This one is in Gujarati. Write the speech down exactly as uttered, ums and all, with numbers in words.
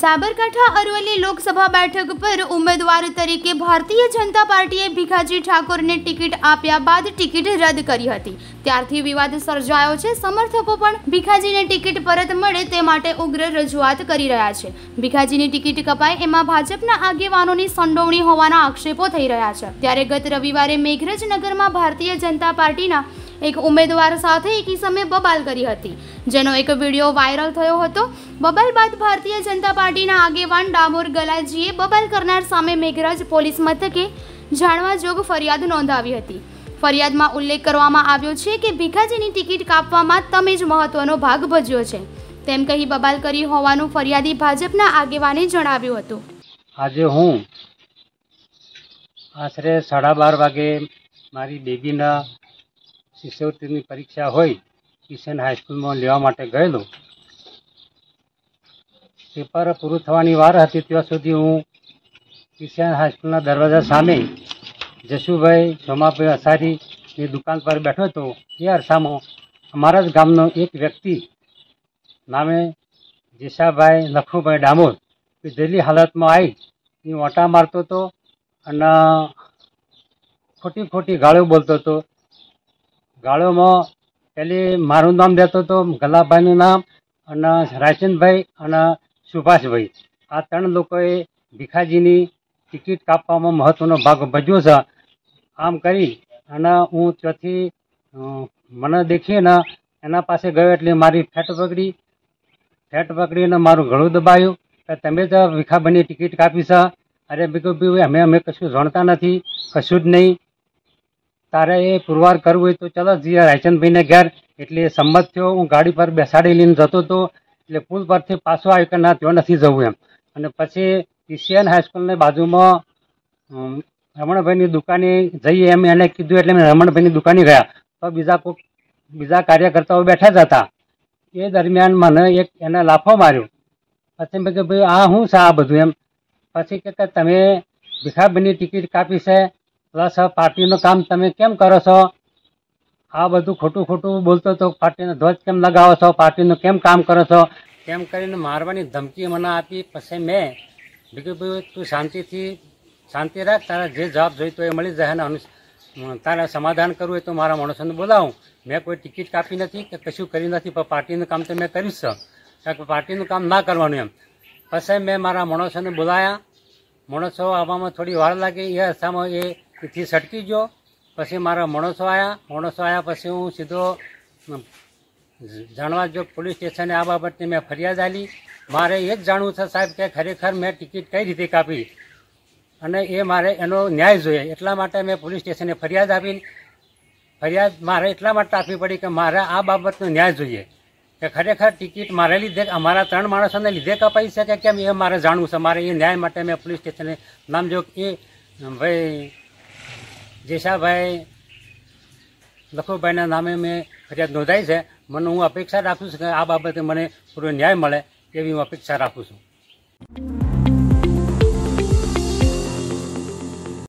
સાબરકાંઠા અરવલ્લી લોકસભા બેઠક પર ઉમેદવાર તરીકે ભારતીય જનતા પાર્ટીએ ભીખાજી ઠાકોરને ટિકિટ આપ્યા બાદ ટિકિટ રદ કરી હતી। ત્યારથી વિવાદ સર્જાયો છે। સમર્થકો પણ ભીખાજીને ટિકિટ પરત મળે તે માટે ઉગ્ર રજૂઆત કરી રહ્યા છે। ભીખાજીની ટિકિટ કપાય એમાં ભાજપના આગેવાનોની સંડોવણી હોવાના આક્ષેપો થઈ રહ્યા છે। ત્યારે ગત રવિવારે મેઘરજનગરમાં ભારતીય જનતા પાર્ટીના એક ઉમેદવાર સાથે એક ઇસમે બબાલ કરી હતી, જેનો એક વિડીયો વાયરલ થયો હતો। બબાલ બાદ ભારતીય જનતા પાર્ટીના આગેવાન ડામોર ગલાજીએ બબાલ કરનાર સામે મેઘરજ પોલીસ મથકે જાણવા જોગ ફરિયાદ નોંધાવી હતી। ફરિયાદમાં ઉલ્લેખ કરવામાં આવ્યો છે કે ભીખાજીની ટિકિટ કાપવામાં તમે જ મહત્વનો ભાગ ભજ્યો છે તેમ કહી બબાલ કરી હોવાનું ફરિયાદી ભાજપના આગેવાને જણાવ્યું હતું। આજે હું આશરે સાડા બાર વાગે મારી બેબીના શિષ્યવૃત્તિની પરીક્ષા હોય કિશન હાઈસ્કૂલમાં લેવા માટે ગયેલો। પેપર પૂરું થવાની વાર હતી ત્યાં સુધી હું કિશન હાઈસ્કૂલના દરવાજા સામે જશુભાઈ સોમાભાઈ અસારીની દુકાન પર બેઠો હતો। એ અરસામાં અમારા જ ગામનો એક વ્યક્તિ નામે જેસાભાઈ લખુભાઈ ડામોર પીધેલી હાલતમાં આવી એ ઓટા મારતો હતો અને ખોટી ખોટી ગાળો બોલતો હતો। ગાળોમાં પેલી મારું નામ લેતો હતો, ગલાભાઈનું નામ, અને રાયચંદભાઈ અને સુભાષભાઈ, આ ત્રણ લોકોએ ભીખાજીની ટિકિટ કાપવામાં મહત્વનો ભાગ ભજવ્યો છે। આમ કરી અને હું ત્યાંથી મને દેખીને એના પાસે ગયો એટલે મારી ફેટ પકડી ફેટ પકડીને મારું ગળું દબાયું કે તમે જ ભીખાભાઈની ટિકિટ કાપી છે। અરે ભીખુભાઈ અમે અમે કશું જાણતા નથી, કશું જ નહીં, તારે એ પુરવાર કરવું હોય તો ચલો જઈએ રાયચંદભાઈને ઘેર। એટલે સંમત થયો। હું ગાડી પર બેસાડી લઈને જતો હતો એટલે પુલ પરથી પાછો આવ્યો કે ના ત્યાં નથી જવું એમ। અને પછી ક્રિશ્ચિયન હાઈસ્કૂલની બાજુમાં રમણભાઈની દુકાને જઈએ એમ એને કીધું એટલે મેં રમણભાઈની દુકાને ગયા તો બીજા કોઈક બીજા કાર્યકર્તાઓ બેઠા જ હતા। એ દરમિયાન મને એક એને લાફો માર્યો। પછી મેં કહ્યું ભાઈ આ શું છે આ બધું એમ। પછી કે તમે ભીખાભાઈની ટિકિટ કાપી છે પ્લસ પાર્ટીનું કામ તમે કેમ કરો છો, આ બધું ખોટું ખોટું બોલતો હતો। પાર્ટીનો ધ્વજ કેમ લગાવો છો, પાર્ટીનું કેમ કામ કરો છો, તેમ કરીને મારવાની ધમકી મને આપી। પછી મેં ભીખુભાઈ તું શાંતિથી શાંતિ રાખ, તારા જે જવાબ જોઈતો એ મળી જાય અને તારે સમાધાન કરવું હોય તો મારા માણસોને બોલાવું। મેં કોઈ ટિકિટ કાપી નથી કે કશું કર્યું નથી, પણ પાર્ટીનું કામ તો મેં કર્યું છે, કારણ કે પાર્ટીનું કામ ના કરવાનું એમ। પછી મેં મારા માણસોને બોલાયા। માણસો આવવામાં થોડી વાર લાગી, એ અરસામાં એ થી સટકી ગયો। પછી મારા માણસો આવ્યા માણસો આવ્યા પછી હું સીધો જાણવા જો પોલીસ સ્ટેશને આ બાબતની મેં ફરિયાદ આપી। મારે એ જ જાણવું છે સાહેબ કે ખરેખર મેં ટિકિટ કઈ રીતે કાપી અને એ મારે એનો ન્યાય જોઈએ, એટલા માટે મેં પોલીસ સ્ટેશને ફરિયાદ આપી। ફરિયાદ મારે એટલા માટે આપવી પડી કે મારે આ બાબતનો ન્યાય જોઈએ કે ખરેખર ટિકિટ મારે લીધે અમારા ત્રણ માણસોને લીધે કપાઈ છે કે કેમ, એ મારે જાણવું છે। મારે એ ન્યાય માટે મેં પોલીસ સ્ટેશને નામ જો એ ભાઈ જેસાભાઈ લખુભાઈના નામે મેં ફરિયાદ નોંધાઈ છે। મને હું અપેક્ષા રાખું છું કે આ બાબતે મને પૂરો ન્યાય મળે એવી હું અપેક્ષા રાખું છું।